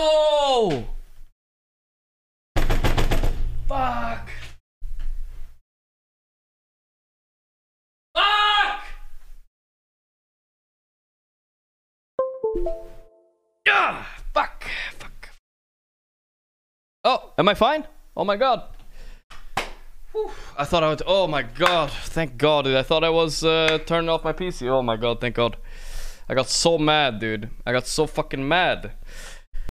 Oh! Fuck! Fuck! Ah! Fuck! Fuck! Oh, am I fine? Oh my god! Whew. I thought I would. Oh my god! Thank God, dude. I thought I was turning off my PC. Oh my god! Thank God! I got so mad, dude. I got so fucking mad.